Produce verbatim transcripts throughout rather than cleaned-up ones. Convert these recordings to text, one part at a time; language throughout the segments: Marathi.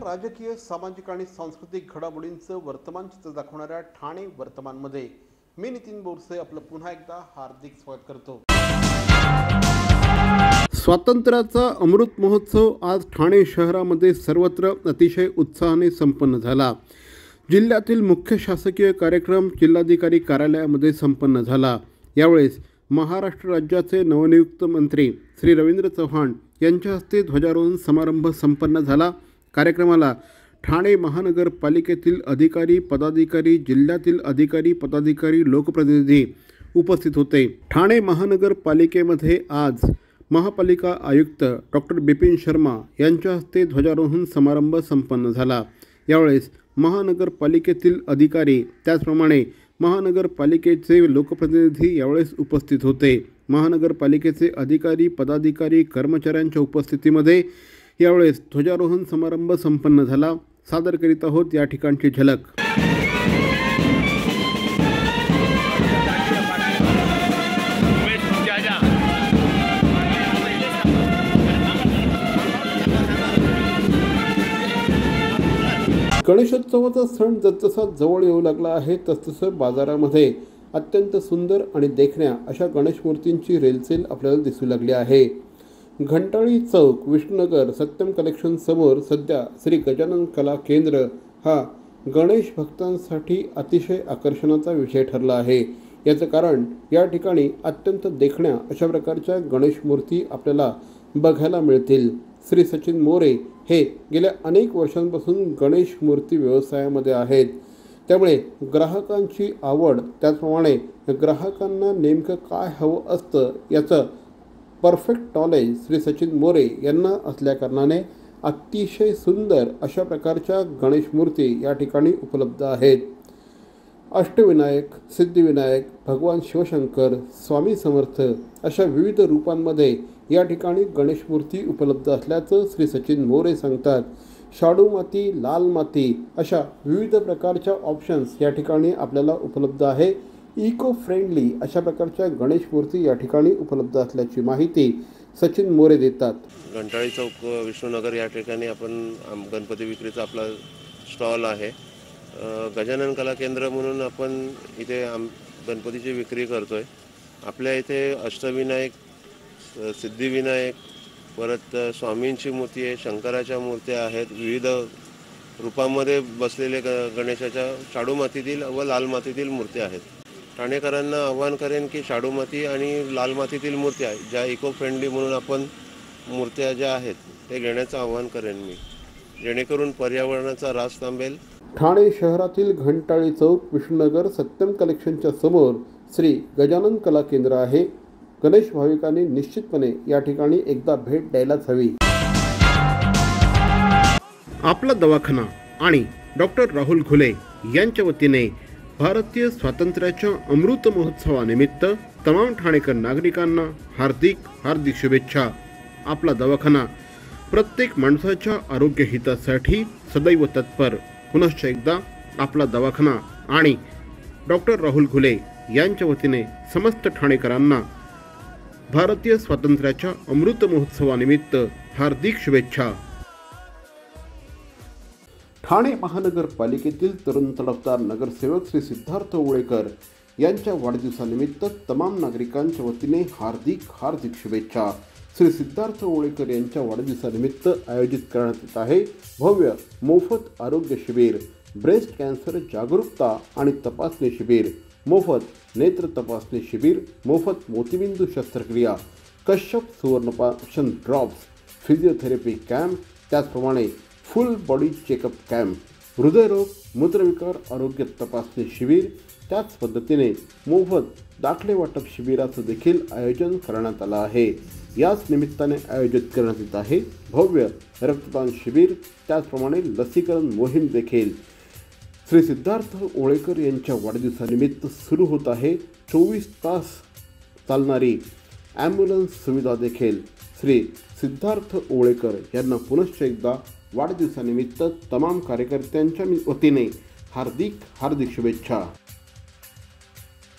राजकीय, सामाजिक आणि सांस्कृतिक घडामोडींचं वर्तमान चित्र दाखवणाऱ्या ठाणे वर्तमानमध्ये मी नितीन बोरसे आपलं पुन्हा एकदा हार्दिक स्वागत करतो। स्वातंत्र्याचा अमृत महोत्सव आज ठाणे शहरामध्ये सर्वत्र अतिशय उत्साहाने संपन्न झाला। जिल्ह्यातील मुख्य शासकीय कार्यक्रम जिल्हाधिकारी कार्यालयामध्ये संपन्न झाला। यावेळेस महाराष्ट्र राज्याचे नवनियुक्त मंत्री श्री रवींद्र चव्हाण यांच्या हस्ते ध्वजारोहण समारंभ संपन्न झाला। कार्यक्रमाला ठाणे महानगरपालिकेतील अधिकारी, पदाधिकारी, जिल्ह्यातील अधिकारी, पदाधिकारी, लोकप्रतिनिधी उपस्थित होते। ठाणे महानगरपालिकेमध्ये आज महापालिका आयुक्त डॉक्टर बिपिन शर्मा यांच्या हस्ते ध्वजारोहण समारंभ संपन्न झाला। यावेळेस महानगरपालिकेतील अधिकारी त्याचप्रमाणे महानगरपालिकेचे लोकप्रतिनिधी यावेळेस उपस्थित होते। महानगरपालिकेचे अधिकारी, पदाधिकारी, कर्मचाऱ्यांच्या उपस्थितीमध्ये यावेळेस ध्वजारोहण समारंभ संपन्न झाला। सादर करीत आहोत या ठिकाणची झलक। गणेशोत्सवाचा सण जसजसा जवळ येऊ लागला आहे तसतसं बाजारामध्ये अत्यंत सुंदर आणि देखण्या अशा गणेश मूर्तींची रेलचेल आपल्याला दिसू लागली आहे। घंटाळी चौक, विष्णुनगर, सत्यम कलेक्शन समोर सध्या श्री गजानन कला केंद्र हा गणेश भक्तांसाठी अतिशय आकर्षणाचा विषय ठरला आहे। याचं कारण या ठिकाणी अत्यंत देखण्या अशा प्रकारच्या गणेश मूर्ती आपल्याला बघायला मिळतील। श्री सचिन मोरे हे गेल्या अनेक वर्षांपासून गणेश मूर्ती व्यवसायामध्ये आहेत, त्यामुळे ग्राहकांची आवड, त्याचप्रमाणे ग्राहकांना नेमकं काय हवं असतं याचं परफेक्ट नॉलेज श्री सचिन मोरे यांना असल्याकारणाने अतिशय सुंदर अशा प्रकारच्या गणेश मूर्ती या ठिकाणी उपलब्ध आहेत। अष्टविनायक, सिद्धिविनायक, भगवान शिवशंकर, स्वामी समर्थ अशा विविध रूपांमध्ये या ठिकाणी गणेश मूर्ती उपलब्ध असल्याचं श्री सचिन मोरे सांगतात। शाडू माती, लाल माती अशा विविध प्रकारच्या ऑप्शन्स या ठिकाणी आपल्याला उपलब्ध आहे। इको फ्रेंडली अशा प्रकारच्या गणेश मूर्ती या ठिकाणी उपलब्ध असल्याची माहिती सचिन मोरे देतात। घंटाळी चौक, विष्णुनगर या ठिकाणी आपण गणपती विक्रीचा आपला स्टॉल आहे। गजानन कला केंद्र म्हणून आपण इथे आम गणपतीची विक्री करतोय। आपल्या इथे अष्टविनायक, सिद्धिविनायक, परत स्वामींची मूर्ती आहे, शंकराच्या मूर्त्या आहेत, विविध रूपांमध्ये बसलेले ग गणेशाच्या शाडू मातीतील व लाल मातीतील मूर्त्या आहेत। ठाणेकरांना आवाहन करेन की शाडू माती आणि लाल मातीतील मूर्त्या ज्या इको फ्रेंडली म्हणून आपण मूर्त्या ज्या आहेत ते घेण्याचं आवाहन करेन मी, जेणेकरून पर्यावरणाचा ऱ्हास थांबेल। ठाणे शहरातील घंटाळी चौक, विष्णुनगर, सत्यम कलेक्शनच्या समोर श्री गजानन कला केंद्र आहे। गणेश भाविकांनी निश्चितपणे या ठिकाणी एकदा भेट द्यायलाच हवी। आपला दवाखाना आणि डॉक्टर राहुल घुले यांच्या वतीने भारतीय स्वातंत्र्याच्या अमृत महोत्सवानिमित्त तमाम ठाणेकर नागरिकांना हार्दिक हार्दिक शुभेच्छा। आपला दवाखाना प्रत्येक माणसाच्या आरोग्य हितासाठी सदैव तत्पर। पुनश्च एकदा आपला दवाखाना आणि डॉक्टर राहुल घुले यांच्या वतीने समस्त ठाणेकरांना भारतीय स्वातंत्र्याच्या अमृत महोत्सवानिमित्त हार्दिक शुभेच्छा। ठाणे महानगरपालिकेतील तरुण तडफदार नगरसेवक श्री सिद्धार्थ ओळेकर यांच्या वाढदिवसानिमित्त तमाम नागरिकांच्या वतीने हार्दिक हार्दिक शुभेच्छा। श्री सिद्धार्थ ओळेकर यांच्या वाढदिवसानिमित्त आयोजित करण्यात येत आहे भव्य मोफत आरोग्य शिबिर, ब्रेस्ट कॅन्सर जागरूकता आणि तपासणी शिबिर, मोफत नेत्र तपासणी शिबिर, मोफत मोतीबिंदू शस्त्रक्रिया, कश्यप सुवर्णपाशन ड्रॉप्स, फिजिओथेरपी कॅम्प, त्याचप्रमाणे फुल बॉडी चेकअप कॅम्प, हृदयरोग, मूत्रविकार आरोग्य तपासणी शिबिर, त्याच पद्धतीने मोफत दाखले वाटप शिबिराचं देखील आयोजन करण्यात आलं आहे। याच निमित्ताने आयोजित करण्यात येत आहे भव्य रक्तदान शिबिर, त्याचप्रमाणे लसीकरण मोहीम देखील। श्री सिद्धार्थ ओळेकर यांच्या वाढदिवसानिमित्त सुरू होत आहे चोवीस तास चालणारी ॲम्ब्युलन्स सुविधा देखील। श्री सिद्धार्थ ओळेकर यांना पुनश्च एकदा वाढदिवसानिमित्त तमाम कार्यकर्त्यांच्या वतीने हार्दिक हार्दिक शुभेच्छा।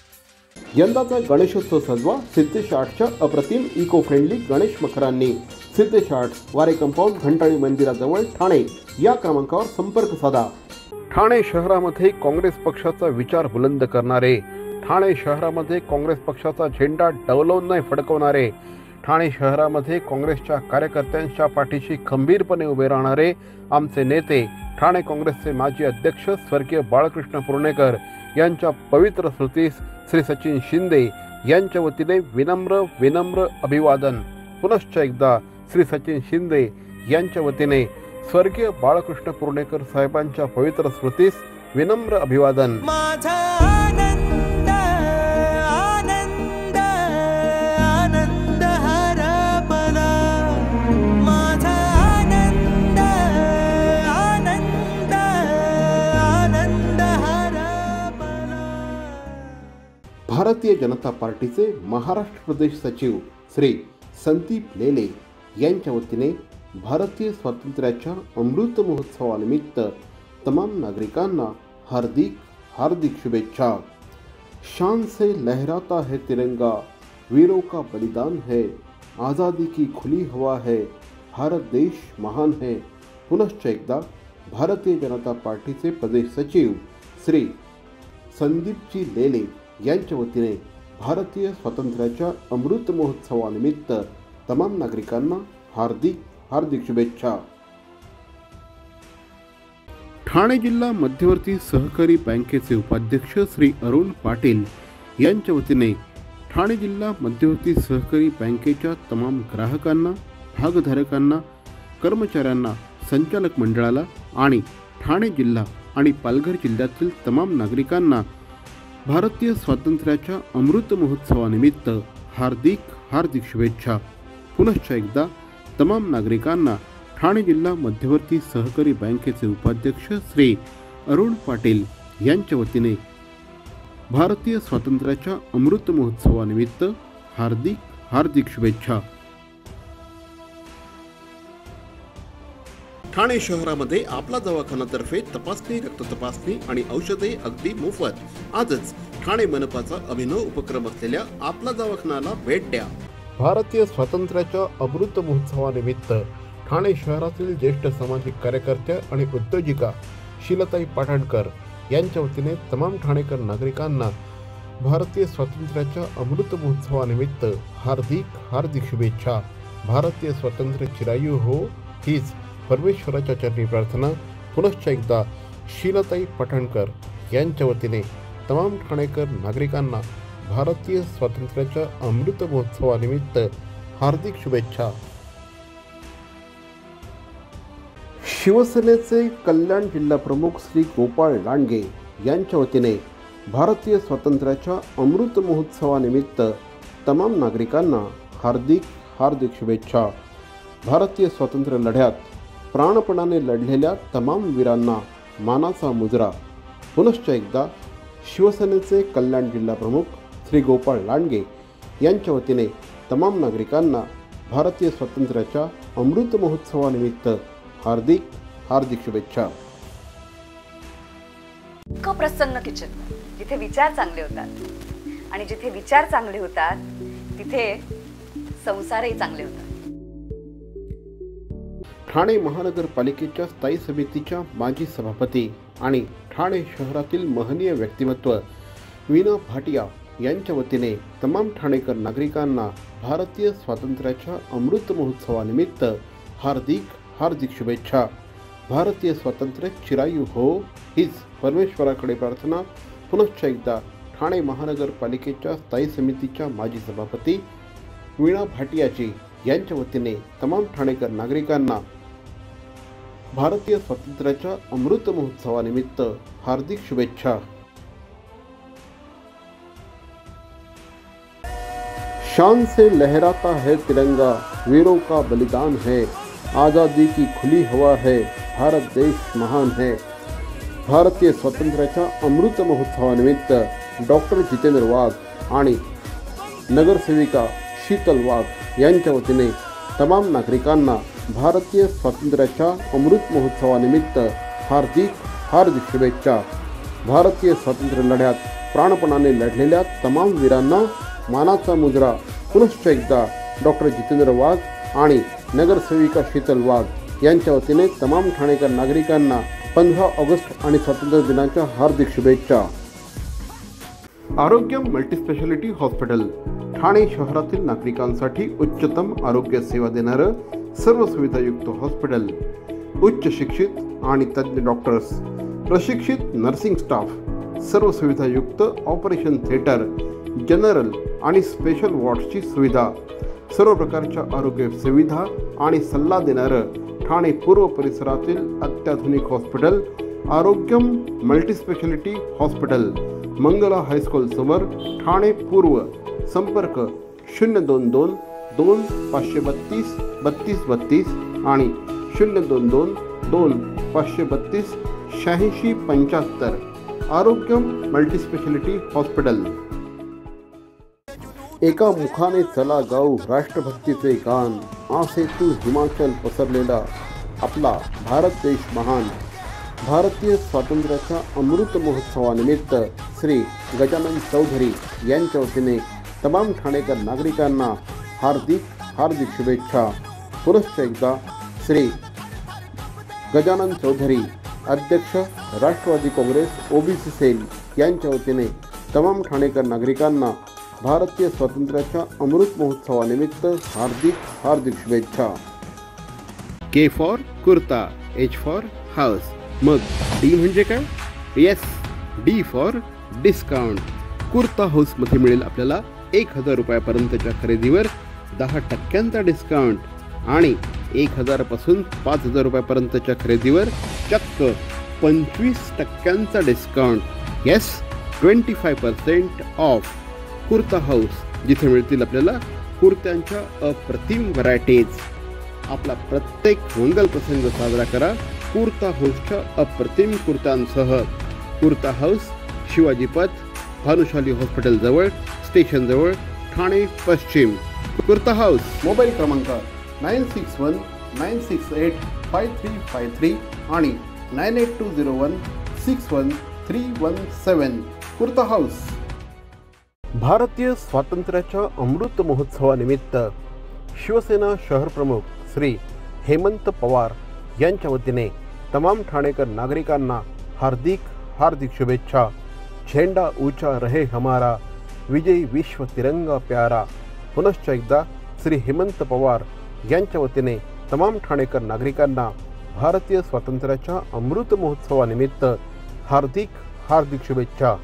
यंदाचा गणेशोत्सव सजवा सिद्धेश आर्टच्या अप्रतिम इको फ्रेंडली गणेश मखरांनी। सिद्धेश आर्ट्स, वारे कंपाऊंड, घंटाळी मंदिराजवळ, ठाणे या क्रमांकावर संपर्क साधा. ठाणे शहरामध्ये काँग्रेस पक्षाचा विचार बुलंद करणारे, ठाणे शहरामध्ये काँग्रेस पक्षाचा झेंडा डवलवून नाही फडकवणारे, ठाणे शहरामध्ये काँग्रेसच्या कार्यकर्त्यांच्या पाठीशी खंबीरपणे उभे राहणारे आमचे नेते, ठाणे काँग्रेसचे माजी अध्यक्ष स्वर्गीय बाळकृष्ण पुर्णेकर यांच्या पवित्र स्मृतीस श्री सचिन शिंदे यांच्या वतीने विनम्र विनम्र अभिवादन. पुनश्च एकदा श्री सचिन शिंदे यांच्या वतीने स्वर्गीय बाळकृष्ण पुर्णेकर साहेबांच्या पवित्र स्मृतीस विनम्र अभिवादन. माझा आनंद आनंद आनंद हरपला, माझा आनंद आनंद आनंद हरपला. भारतीय जनता पार्टीचे महाराष्ट्र प्रदेश सचिव श्री संदीप लेले यांच्या वतीने भारतीय स्वातंत्र्याच्या अमृत महोत्सवानिमित्त तमाम नागरिकांना हार्दिक हार्दिक शुभेच्छा. शान से लहराता है तिरंगा, वीरों का बलिदान है, आज़ादी की खुली हवा है, भारत देश महान है. पुनश्च एकदा भारतीय जनता पार्टीचे प्रदेश सचिव श्री संदीपजी लेले यांच्या वतीने भारतीय स्वातंत्र्याच्या अमृत महोत्सवानिमित्त तमाम नागरिकांना हार्दिक हार्दिक शुभेच्छा. ठाणे जिल्हा मध्यवर्ती सहकारी बँकेचे उपाध्यक्ष श्री अरुण पाटील यांच्या वतीने ठाणे जिल्हा मध्यवर्ती सहकारी बँकेच्या तमाम ग्राहकांना, भागधारकांना, कर्मचाऱ्यांना, संचालक मंडळाला आणि ठाणे जिल्हा आणि पालघर जिल्ह्यातील तमाम नागरिकांना भारतीय स्वातंत्र्याच्या अमृत महोत्सवानिमित्त हार्दिक हार्दिक शुभेच्छा. पुनश्च एकदा तमाम नागरिकांना ठाणे जिल्हा मध्यवर्ती सहकारी बँकेचे उपाध्यक्ष श्री अरुण पाटील यांच्या वतीने भारतीय स्वातंत्र्याच्या अमृत महोत्सवानिमित्त हार्दिक हार्दिक शुभेच्छा. ठाणे शहरामध्ये आपला दवाखानातर्फे तपासणी, रक्त तपासणी आणि औषधे अगदी मोफत. आजच ठाणे मनपाचा अभिनव उपक्रम असलेल्या आपला दवाखानाला भेट द्या. भारतीय स्वातंत्र्याच्या अमृत महोत्सवानिमित्त ठाणे शहरातील ज्येष्ठ सामाजिक कार्यकर्त्या आणि उद्योजिका शीलताई पाटणकर यांच्या वतीने तमाम ठाणेकर नागरिकांना भारतीय स्वातंत्र्याच्या अमृत महोत्सवानिमित्त हार्दिक हार्दिक शुभेच्छा. भारतीय स्वातंत्र्य चिरायू हो हीच परमेश्वराच्या चरणी प्रार्थना. पुनश्च एकदा शीलताई पाटणकर यांच्या वतीने तमाम ठाणेकर नागरिकांना भारतीय स्वातंत्र्याच्या अमृत महोत्सवानिमित्त हार्दिक शुभेच्छा. शिवसेनेचे कल्याण जिल्हा प्रमुख श्री गोपाळ लांडगे यांच्या वतीने भारतीय स्वातंत्र्याच्या अमृत महोत्सवानिमित्त तमाम नागरिकांना हार्दिक हार्दिक शुभेच्छा. भारतीय स्वातंत्र्य लढ्यात प्राणपणाने लढलेल्या तमाम वीरांना मानाचा मुजरा. पुनश्च एकदा शिवसेनेचे कल्याण जिल्हा प्रमुख श्री गोपाळ लांडगे यांच्या वतीने तमाम नागरिकांना भारतीय स्वातंत्र्याच्या अमृत महोत्सवानिमित्त हार्दिक हार्दिक शुभेच्छा. प्रसन्न किचन, जिथे विचार चांगले होतात आणि जिथे विचार चांगले होतात तिथे संसारही चांगले होतात. ठाणे महानगरपालिकेच्या स्थायी समितीच्या माजी सभापती आणि ठाणे शहरातील महनीय व्यक्तिमत्व वीणा भाटिया यांच्या वतीने तमाम ठाणेकर नागरिकांना भारतीय स्वातंत्र्याच्या अमृत महोत्सवानिमित्त हार्दिक हार्दिक शुभेच्छा. भारतीय स्वातंत्र्य चिरायू हो हीच परमेश्वराकडे प्रार्थना. पुनश्च एकदा ठाणे महानगरपालिकेच्या स्थायी समितीच्या माजी सभापती वीणा भाटियाजी यांच्या वतीने तमाम ठाणेकर नागरिकांना भारतीय स्वातंत्र्याच्या अमृत महोत्सवानिमित्त हार्दिक शुभेच्छा. शान से लहराता है तिरंगा, वीरों का बलिदान है, आज़ादी की खुली हवा है, भारत देश महान है. भारतीय स्वातंत्र्याच्या अमृत महोत्सवानिमित्त डॉक्टर जितेंद्र वाघ आणि नगरसेविका शीतल वाघ यांच्या वतीने तमाम नागरिकांना भारतीय स्वातंत्र्याच्या अमृत महोत्सवानिमित्त हार्दिक हार्दिक शुभेच्छा. भारतीय स्वातंत्र्य लढ्यात प्राणपणाने लढलेल्या तमाम वीरांना मानाचा मुजरा. पुनश्च एकदा डॉक्टर जितेंद्र वाघ आणि नगरसेविका शीतल वाघ यांच्या वतीने तमाम ठाणेकर नागरिकांना पंधरा ऑगस्ट आणि स्वातंत्र्य दिनाच्या हार्दिक शुभेच्छा. आरोग्य मल्टीस्पेशालिटी हॉस्पिटल ठाणे शहरातील नागरिकांसाठी उच्चतम आरोग्य सेवा देणारं सर्व सुविधायुक्त हॉस्पिटल. उच्च शिक्षित आणि तज्ज्ञ डॉक्टर्स, प्रशिक्षित नर्सिंग स्टाफ, सर्व सुविधायुक्त ऑपरेशन थिएटर, जनरल आणि स्पेशल वॉर्ड्सची सुविधा, सर्व प्रकारच्या आरोग्य सुविधा आणि सल्ला देणारं ठाणे पूर्व परिसरातील अत्याधुनिक hospital Arogyam multispeciality hospital, Mangala high school समोर, ठाणे पूर्व. संपर्क शून्य दोन दोन दोन पाचशे बत्तीस बत्तीस बत्तीस आणि शून्य दोन दोन दोन पाचशे बत्तीस शहाऐंशी पंच्याहत्तर. Arogyam multispeciality hospital. एका मुखाने चला गाऊ राष्ट्रभक्तीचे गान, आसे तू हिमाचल पसरलेला आपला भारत देश महान. भारतीय स्वातंत्र्याच्या अमृत महोत्सवानिमित्त श्री गजानन चौधरी यांच्या वतीने तमाम ठाणेकर नागरिकांना हार्दिक हार्दिक शुभेच्छा. पुनश्च एकदा श्री गजानन चौधरी अध्यक्ष राष्ट्रवादी काँग्रेस ओबीसी सेल यांच्या वतीने तमाम ठाणेकर नागरिकांना भारतीय स्वातंत्र्याच्या अमृत महोत्सवानिमित्त हार्दिक हार्दिक शुभेच्छा. K for kurta, H for house. मग डी म्हणजे काय? Yes, D for discount. Kurta हाऊसमध्ये मिळेल आपल्याला एक हजार रुपयापर्यंतच्या खरेदीवर दहा टक्क्यांचा डिस्काउंट आणि एक हजारापासून पाच हजार रुपयापर्यंतच्या खरेदीवर चक्क पंचवीस टक्क्यांचा discount. Yes, twenty five percent off. Kurta House, जिथे मिळतील आपल्याला कुर्त्यांच्या अप्रतिम व्हरायटीज. आपला प्रत्येक मंगल प्रसंग साजरा करा कुर्ता हाऊसच्या अप्रतिम कुर्त्यांसह. कुर्ता हाऊस, शिवाजी पथ, भानुशाली हॉस्पिटल जवळ, स्टेशन जवळ, ठाणे पश्चिम. कुर्ता हाऊस. मोबाईल क्रमांक nine six one nine six eight five three five three आणि nine eight two zero one six one three one seven. Kurta House. भारतीय स्वातंत्र्याच्या अमृत महोत्सवानिमित्त शिवसेना शहर प्रमुख श्री हेमंत पवार यांच्या वतीने तमाम ठाणेकर नागरिकांना हार्दिक हार्दिक शुभेच्छा. झेंडा ऊंचा रहे हमारा, विजयी विश्व तिरंगा प्यारा. पुनश्च एकदा श्री हेमंत पवार यांच्या वतीने तमाम ठाणेकर नागरिकांना भारतीय स्वातंत्र्याच्या अमृत महोत्सवानिमित्त हार्दिक हार्दिक शुभेच्छा.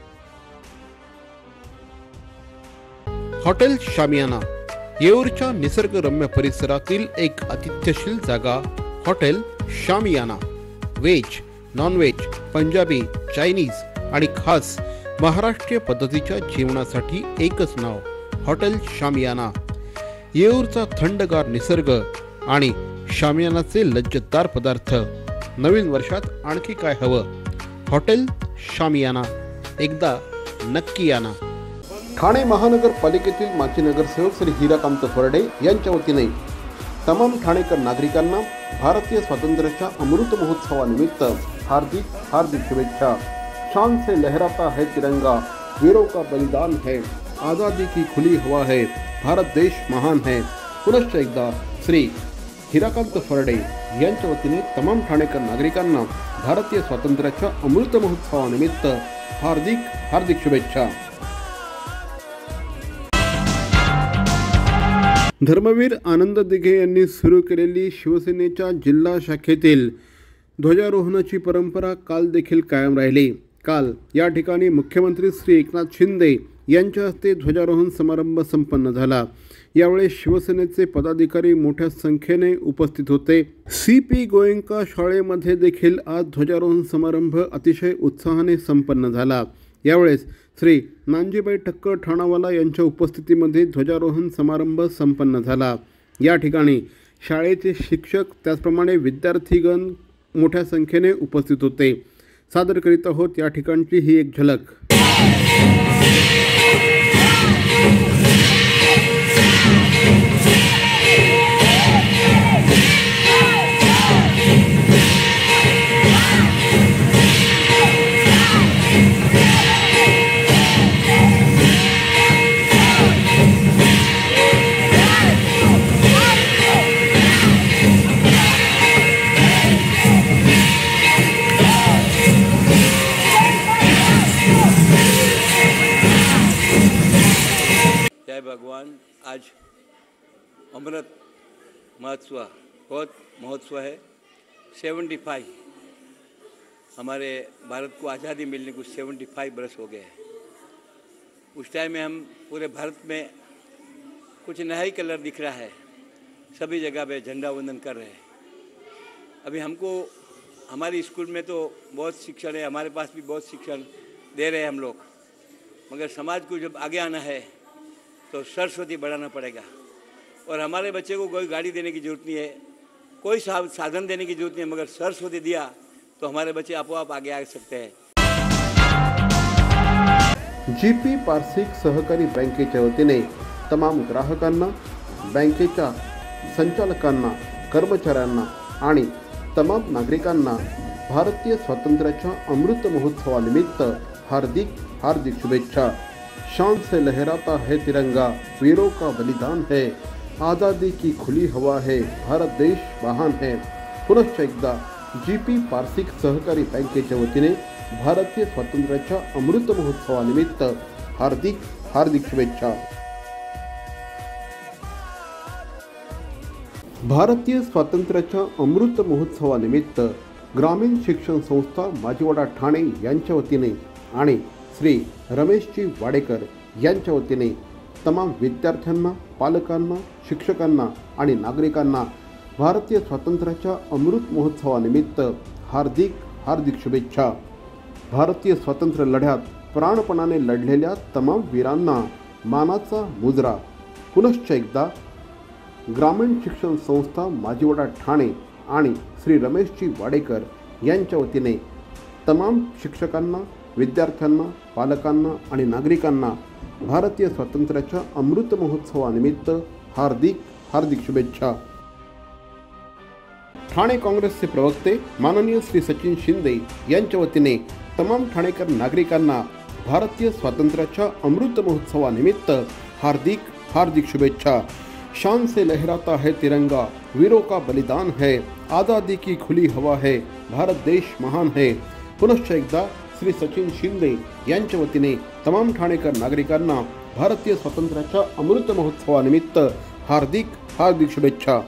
हॉटेल शामियाना, येऊरच्या निसर्गरम्य परिसरातील एक आतिथ्यशील जागा. Hotel Shamiana. Veg, nonveg, Punjabi, Chinese आणि खास महाराष्ट्रीय पद्धतीच्या जेवणासाठी एकच नाव, हॉटेल शामियाना. येऊरचा थंडगार निसर्ग आणि शामियानाचे लज्जतदार पदार्थ. नवीन वर्षात आणखी काय हवं? हॉटेल शामियाना. एकदा नक्की याना. ठाणे महानगरपालिकेतील माजी नगरसेवक श्री हिराकांत फरडे यांच्या वतीने तमाम ठाणेकर नागरिकांना भारतीय स्वातंत्र्याच्या अमृत महोत्सवानिमित्त हार्दिक हार्दिक शुभेच्छा. शान से लहराता है तिरंगा, वीरों का बलिदान है, आज़ादी की खुली हवा है, भारत देश महान है. पुनश्च एकदा श्री हिराकांत फरडे यांच्या वतीने तमाम ठाणेकर नागरिकांना भारतीय स्वातंत्र्याच्या अमृत महोत्सवानिमित्त हार्दिक हार्दिक शुभेच्छा. धर्मवीर आनंद दिघे यांनी सुरू केलेली शिवसेनेच्या जिल्हा शाखेतील ध्वजारोहणाची परंपरा काल देखील कायम राहिली. काल या ठिकाणी मुख्यमंत्री श्री एकनाथ शिंदे यांच्या हस्ते ध्वजारोहण समारंभ संपन्न झाला. यावेळी शिवसेनेचे पदाधिकारी मोठ्या संख्येने उपस्थित होते. सी पी गोयंका शाळेमध्ये देखील आज ध्वजारोहण समारंभ अतिशय उत्साहाने संपन्न झाला. यावेळेस श्री नानजीबाई ठक्कर ठाणावाला यांच्या उपस्थितीमध्ये ध्वजारोहण समारंभ संपन्न झाला. या ठिकाणी शाळेचे शिक्षक त्याचप्रमाणे विद्यार्थीगण मोठ्या संख्येने उपस्थित होते. सादर करीत आहोत या ठिकाणची ही एक झलक. आज अमृत महोत्सव बहुत महोत्सव है। सेवेंटी फाइव हमारे भारत को आज़ादी मिलने को सेवेंटी फाइव बरस हो गए हैं। उस टाइम में हम पूरे भारत में कुछ नया ही कलर दिख रहा है, सभी जगह पे झंडा वंदन कर रहे हैं। अभी हमको हमारी स्कूल में तो बहुत शिक्षण है, हमारे पास भी बहुत शिक्षण दे रहे हैं हम लोग, मगर समाज को जब आगे आना है तो सरस्वती बढ़ाना पड़ेगा। और हमारे बच्चे को कोई गाड़ी देने की ज़रूरत नहीं है, कोई साधन देने की ज़रूरत नहीं है, मगर सरस्वती दिया तो हमारे बच्चे आपोआप आगे आ सकते हैं। जीपी पार्सिक सहकारी बँकेच्या वतीने तमाम ग्राहकांना, बँकेच्या संचालकांना, कर्मचाऱ्यांना आणि तमाम नागरिकांना भारतीय स्वातंत्र्याच्या अमृत महोत्सवानिमित्त हार्दिक हार्दिक शुभेच्छा। शान से लहराता है तिरंगा, वीरों का बलिदान है, आज़ादी की खुली हवा है, भारत देश महान है। पुनश्च एकदा जीपी पार्सिक सहकारी बँकेच्या वतीने भारतीय स्वातंत्र्याच्या अमृत महोत्सवानिमित्त हार्दिक हार्दिक शुभेच्छा। भारतीय स्वातंत्र्याच्या अमृत महोत्सवानिमित्त ग्रामीण शिक्षण संस्था माजिवडा ठाणे यांच्या वतीने आणि श्री रमेशजी वाडेकर यांच्या वतीने तमाम विद्यार्थ्यांना, पालकांना, शिक्षकांना आणि नागरिकांना भारतीय स्वातंत्र्याच्या अमृत महोत्सवानिमित्त हार्दिक हार्दिक शुभेच्छा। भारतीय स्वातंत्र्य लढ्यात प्राणपणाने लढलेल्या तमाम वीरांना मानाचा मुजरा। पुनश्च एकदा ग्रामीण शिक्षण संस्था माजिवडा ठाणे आणि श्री रमेशजी वाडेकर यांच्या वतीने तमाम शिक्षकांना, विद्यार्थ्यांना, पालकांना आणि नागरिकांना भारतीय स्वातंत्र्याच्या अमृत महोत्सवानिमित्त हार्दिक हार्दिक शुभेच्छा। ठाणे काँग्रेसचे प्रवक्ते माननीय श्री सचिन शिंदे यांच्या वतीने तमाम ठाणेकर नागरिकांना भारतीय स्वातंत्र्याच्या अमृत महोत्सवानिमित्त हार्दिक हार्दिक शुभेच्छा। शान से लहराता है तिरंगा, वीरों का बलिदान है, आज़ादी की खुली हवा है, भारत देश महान है। पुनश्च एकदा श्री सचिन शिंदे यांच्या वतीने तमाम ठाणेकर नागरिकांना भारतीय स्वातंत्र्याच्या अमृत महोत्सवानिमित्त हार्दिक हार्दिक शुभेच्छा।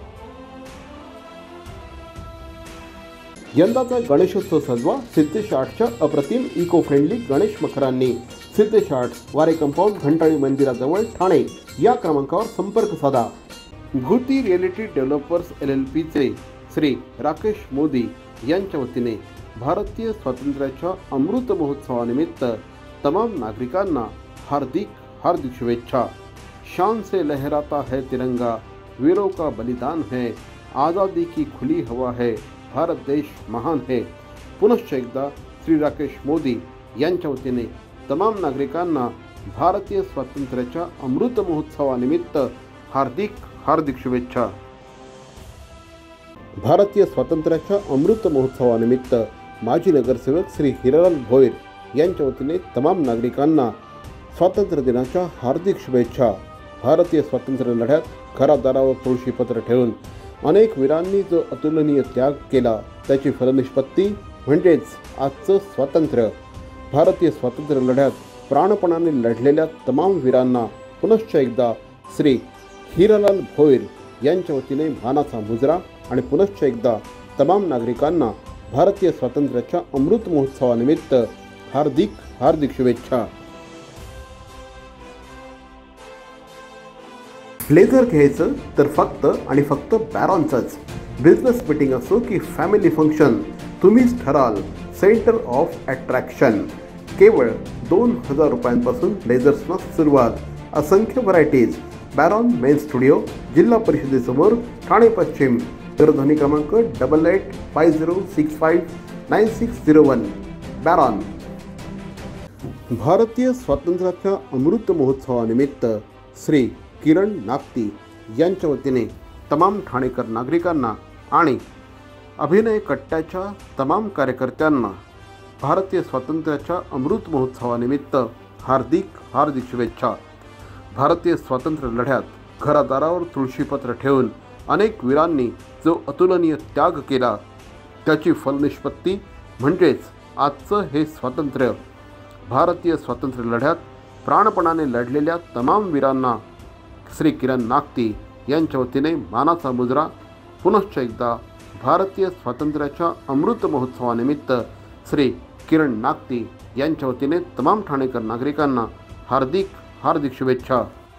यंदाचा गणेशोत्सव सजवा सिद्धेश आर्ट्सच्या अप्रतिम इको फ्रेंडली गणेश मखरांनी। सिद्धेश आर्ट्स, वारे कंपाऊंड, घंटाळी मंदिराजवळ, ठाणे या क्रमांकावर संपर्क साधा। गुती रिअलिटी डेव्हलपर्स एल एल पीचे श्री राकेश मोदी यांच्या वतीने भारतीय स्वातंत्र्याच्या अमृत महोत्सवानिमित्त तमाम नागरिकांना हार्दिक हार्दिक शुभेच्छा। शान से लहराता है तिरंगा, वीरों का बलिदान है, आज़ादी की खुली हवा है, भारत देश महान है। पुनश्च एकदा श्री राकेश मोदी यांच्या वतीने तमाम नागरिकांना भारतीय स्वातंत्र्याच्या अमृत महोत्सवानिमित्त हार्दिक हार्दिक शुभेच्छा। भारतीय स्वातंत्र्याच्या अमृत महोत्सवानिमित्त माजी नगरसेवक श्री हिरालाल भोईर यांच्या वतीने तमाम नागरिकांना स्वातंत्र्य दिनाच्या हार्दिक शुभेच्छा। भारतीय स्वातंत्र्य लढ्यात घरादारावर तुळशीपत्र ठेवून अनेक वीरांनी जो अतुलनीय त्याग केला त्याची फलनिष्पत्ती म्हणजेच आजचं स्वातंत्र्य। भारतीय स्वातंत्र्य लढ्यात प्राणपणाने लढलेल्या तमाम वीरांना पुनश्च एकदा श्री हिरालाल भोईर यांच्या वतीने मानाचा मुजरा आणि पुनश्च एकदा तमाम नागरिकांना भारतीय स्वातंत्र्याच्या अमृत महोत्सवानिमित्त हार्दिक हार्दिक शुभेच्छा। ब्लेझर घ्यायचं तर फक्त आणि फक्त बॅरॉनचंच। बिझनेस मीटिंग असो की फॅमिली फंक्शन, तुम्हीच ठराल सेंटर ऑफ अट्रॅक्शन। केवळ दोन हजार रुपयांपासून ब्लेझर्सना सुरुवात, असंख्य व्हरायटीज। बॅरॉन मेन स्टुडिओ, जिल्हा परिषदेसमोर, ठाणे पश्चिम। दूरध्वनी क्रमांक double eight five zero six five nine six zero one. Baron. भारतीय स्वातंत्र्याच्या अमृत महोत्सवानिमित्त श्री किरण नागती यांच्या वतीने तमाम ठाणेकर नागरिकांना आणि अभिनय कट्ट्याच्या तमाम कार्यकर्त्यांना भारतीय स्वातंत्र्याच्या अमृत महोत्सवानिमित्त हार्दिक हार्दिक शुभेच्छा। भारतीय स्वातंत्र्य लढ्यात घरादारावर तुळशीपत्र ठेवून अनेक वीरांनी जो अतुलनीय त्याग केला त्याची फलनिष्पत्ती म्हणजेच आजचं हे स्वातंत्र्य। भारतीय स्वातंत्र्य लढ्यात प्राणपणाने लढलेल्या तमाम वीरांना श्री किरण नागती यांच्या वतीने मानाचा मुजरा. पुनश्च एकदा भारतीय स्वातंत्र्याच्या अमृत महोत्सवानिमित्त श्री किरण नागती यांच्या वतीने तमाम ठाणेकर नागरिकांना हार्दिक हार्दिक शुभेच्छा.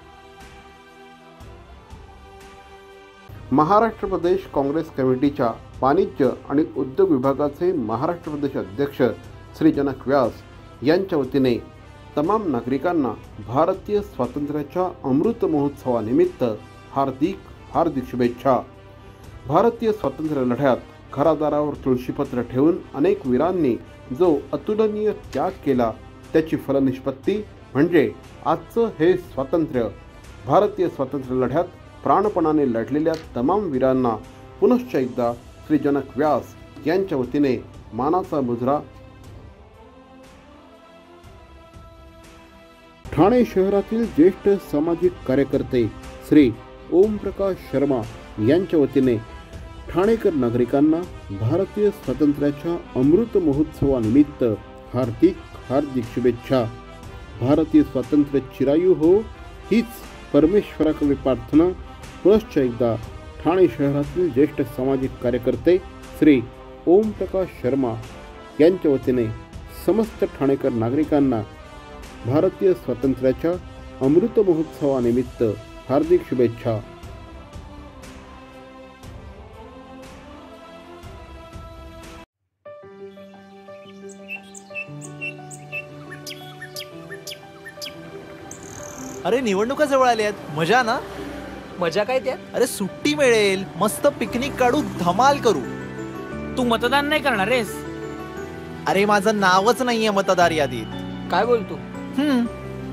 महाराष्ट्र प्रदेश काँग्रेस कमिटीच्या वाणिज्य आणि उद्योग विभागाचे महाराष्ट्र प्रदेश अध्यक्ष श्री जनक व्यास यांच्या वतीने तमाम नागरिकांना भारतीय स्वातंत्र्याच्या अमृत महोत्सवानिमित्त हार्दिक हार्दिक शुभेच्छा. भारतीय स्वातंत्र्य लढ्यात घरादारावर तुळशीपत्र ठेवून अनेक वीरांनी जो अतुलनीय त्याग केला त्याची फलनिष्पत्ती म्हणजे आजचं हे स्वातंत्र्य. भारतीय स्वातंत्र्य लढ्यात प्राणपणाने लढलेल्या तमाम वीरांना पुनश्च एकदा श्री जनक व्यास यांच्या वतीने मानाचा मुजरा. ठाणे शहरातील ज्येष्ठ सामाजिक कार्यकर्ते श्री ओमप्रकाश शर्मा यांच्या वतीने ठाणेकर नागरिकांना भारतीय स्वातंत्र्याच्या अमृत महोत्सवानिमित्त हार्दिक हार्दिक शुभेच्छा. भारतीय स्वातंत्र्य चिरायू हो हीच परमेश्वराकडे प्रार्थना. पुनश्च एकदा ठाणे शहरातील ज्येष्ठ सामाजिक कार्यकर्ते श्री ओमप्रकाश शर्मा यांच्या वतीने समस्त ठाणेकर नागरिकांना भारतीय स्वातंत्र्याच्या अमृत महोत्सवानिमित्त हार्दिक शुभेच्छा. अरे निवडणुका जवळ आल्या आहेत, मजा ना. मजा काय त्यात? अरे सुट्टी मिळेल, मस्त पिकनिक काढू, धमाल करू. तू मतदान नाही करणार आहेस? अरे माझं नावच नाहीये मतदार यादीत. काय बोलतो? हम्म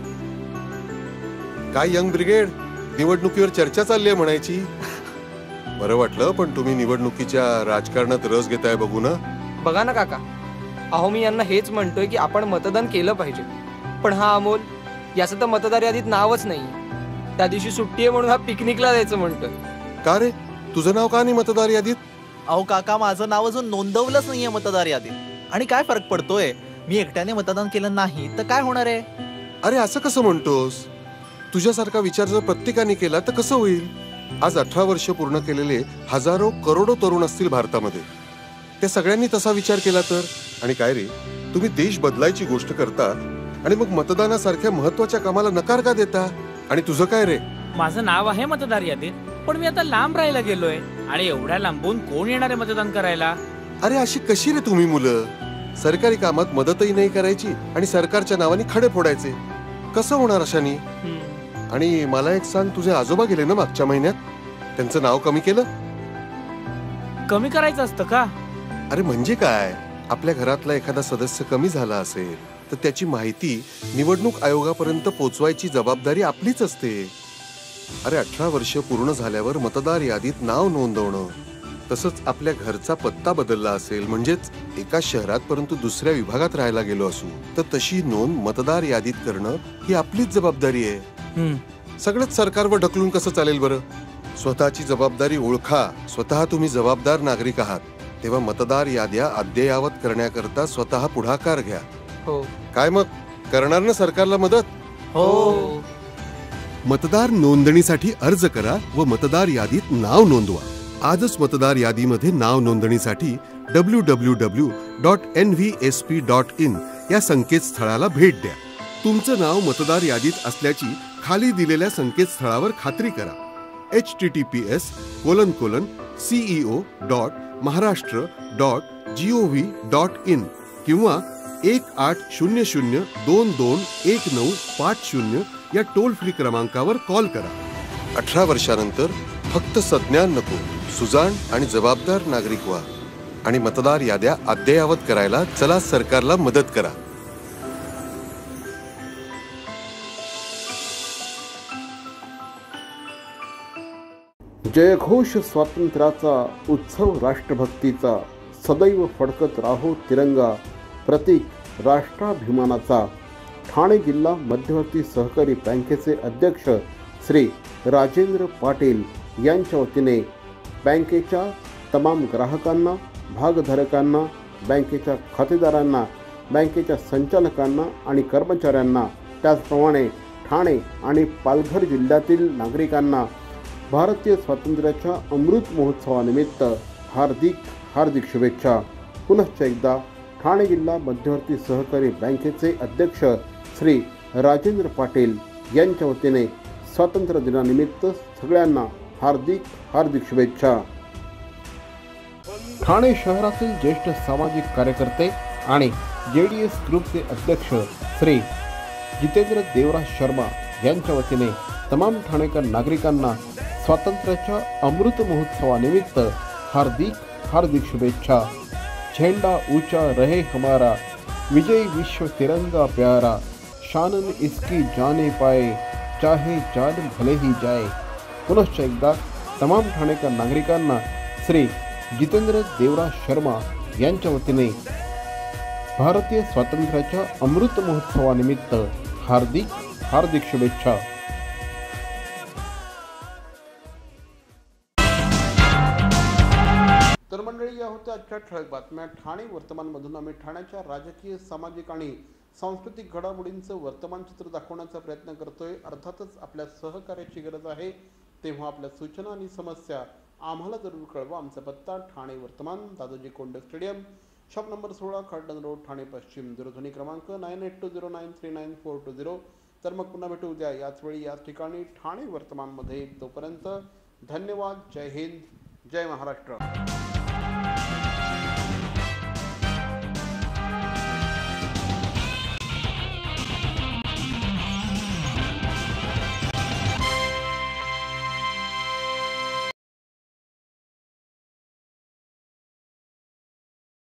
काय यंग ब्रिगेड, निवडणुकीवर चर्चा चालली आहे म्हणायची. बरं वाटलं, पण तुम्ही निवडणुकीच्या राजकारणात रस घेताय बघू ना. बघा ना काका, अहो मी यांना हेच म्हणतोय की आपण मतदान केलं पाहिजे, पण हा अमोल याचं तर मतदार यादीत नावच नाही. त्या दिवशी सुट्टी आहे म्हणून हा पिकनिकला जायचं म्हणतोय. का रे, तुझं नाव का नाही मतदार यादीत? अहो काका, माझं नाव अजून नोंदवलंच नाहीये मतदार यादीत. आणि काय फरक पडतोय, मी एकट्याने मतदान केलं नाही तर काय होणार आहे? अरे असं कसं म्हणतोस? तुझ्यासारखा विचार जर प्रत्येकाने केला तर कसं होईल? आज अठरा वर्ष पूर्ण केलेले हजारो करोडो तरुण असतील भारतामध्ये. त्या सगळ्यांनी तसा विचार केला तर. आणि काय रे, तुम्ही देश बदलायची गोष्ट करता आणि मग मतदानासारख्या महत्वाच्या कामाला नकार का देता? आणि तुझं काय रे? माझं नाव आहे मतदार यादीत, पण मी आता लांब राहायला गेलोय आणि एवढ्या लांबून कोण येणार आहे मतदान करायला? अरे अशी कशी रे तुम्ही मुलं? सरकारी कामात मदतही नाही करायची आणि सरकारच्या नावाने खडे फोडायचे. कसं होणार अशानी? आणि मला एक सांग, तुझे आजोबा गेले ना मागच्या महिन्यात, त्यांचं नाव कमी केलं? कमी करायचं असतं का? अरे म्हणजे काय, आपल्या घरातला एखादा सदस्य कमी झाला असेल तर त्याची माहिती निवडणूक आयोगापर्यंत पोहोचवायची जबाबदारी आपलीच असते. अरे अठरा वर्ष पूर्ण झाल्यावर मतदार यादीत नाव नोंदवणं, तसंच आपल्या घरचा पत्ता बदलला असेल, म्हणजेच एका शहरात परंतु दुसऱ्या विभागात राहायला गेलो असू तर तशी नोंद मतदार यादीत करणं ही आपलीच जबाबदारी आहे. सगळंच सरकारवर ढकलून कसं चालेल बरं? स्वतःची जबाबदारी ओळखा. स्वतः तुम्ही जबाबदार नागरिक आहात, तेव्हा मतदार याद्या अद्ययावत करण्याकरता स्वतः पुढाकार घ्या. हो. काय मग, करणार ना सरकारला मदत? हो. मतदार नोंदणीसाठी अर्ज करा व मतदार यादीत नाव नोंदवा. आजच मतदार यादीमध्ये नाव नोंदणीसाठी W W W dot N V S P dot in या संकेतस्थळाला भेट द्या. तुमचं नाव मतदार यादीत असल्याची खाली दिलेल्या संकेतस्थळावर खात्री करा. H T T P S colon colon CEO dot Maharashtra dot G O V dot in किंवा एक आठ शून्य शून्य दोन दोन एक नऊ पाच शून्य या टोल फ्री क्रमांकावर कॉल करा. अठरा वर्षानंतर फक्त संज्ञान नको, सुजाण आणि जबाबदार नागरिक व्हा आणि मतदार याद्या अद्ययावत करायला चला सरकारला मदत करा. जयघोष स्वातंत्र्याचा, उत्सव राष्ट्रभक्तीचा, सदैव फडकत राहो तिरंगा, प्रतीक राष्ट्राभिमानाचा. ठाणे जिल्हा मध्यवर्ती सहकारी बँकेचे अध्यक्ष श्री राजेंद्र पाटील यांच्या वतीने बँकेच्या तमाम ग्राहकांना, भागधारकांना, बँकेच्या खातेदारांना, बँकेच्या संचालकांना आणि कर्मचाऱ्यांना, त्याचप्रमाणे ठाणे आणि पालघर जिल्ह्यातील नागरिकांना भारतीय स्वातंत्र्याच्या अमृत महोत्सवानिमित्त हार्दिक हार्दिक शुभेच्छा. पुनश्च एकदा ठाणे जिल्हा मध्यवर्ती सहकारी बँकेचे अध्यक्ष श्री राजेंद्र पाटील यांच्या वतीने स्वातंत्र्य दिनानिमित्त सगळ्यांना हार्दिक हार्दिक शुभेच्छा. ठाणे शहरातील ज्येष्ठ सामाजिक कार्यकर्ते आणि जे डी एस ग्रुपचे अध्यक्ष श्री जितेंद्र देवराज शर्मा यांच्या वतीने तमाम ठाणेकर नागरिकांना स्वातंत्र्याच्या अमृत महोत्सवानिमित्त हार्दिक हार्दिक शुभेच्छा. झेंडा ऊंचा रहे हमारा, विजय विश्व तिरंगा प्यारा, शानन इसकी जाने पाए, चाहे जान भले ही जाए. पुनश्च एकदा तमाम ठाणेकर नागरिकांना श्री जितेंद्र देवराज शर्मा यांच्या वतीने भारतीय स्वातंत्र्याच्या अमृत महोत्सवानिमित्त हार्दिक हार्दिक शुभेच्छा. तर मंडळी, या होत्या आजच्या ठळक बातम्या. ठाणे वर्तमानमधून आम्ही ठाण्याच्या राजकीय, सामाजिक आणि सांस्कृतिक घडामोडींचं वर्तमान चित्र दाखवण्याचा प्रयत्न करतोय. अर्थातच आपल्या सहकार्याची गरज आहे, तेव्हा आपल्या सूचना आणि समस्या आम्हाला जरूर कळवा. आमचा पत्ता ठाणे वर्तमान, Dadoji Konde stadium, shop number सोळा, खडन रोड, ठाणे पश्चिम. दूरध्वनी क्रमांक nine eight two zero nine three nine four two zero. तर मग पुन्हा भेटू उद्या याच वेळी याच ठिकाणी ठाणे वर्तमानमध्ये. तोपर्यंत धन्यवाद. जय हिंद, जय महाराष्ट्र.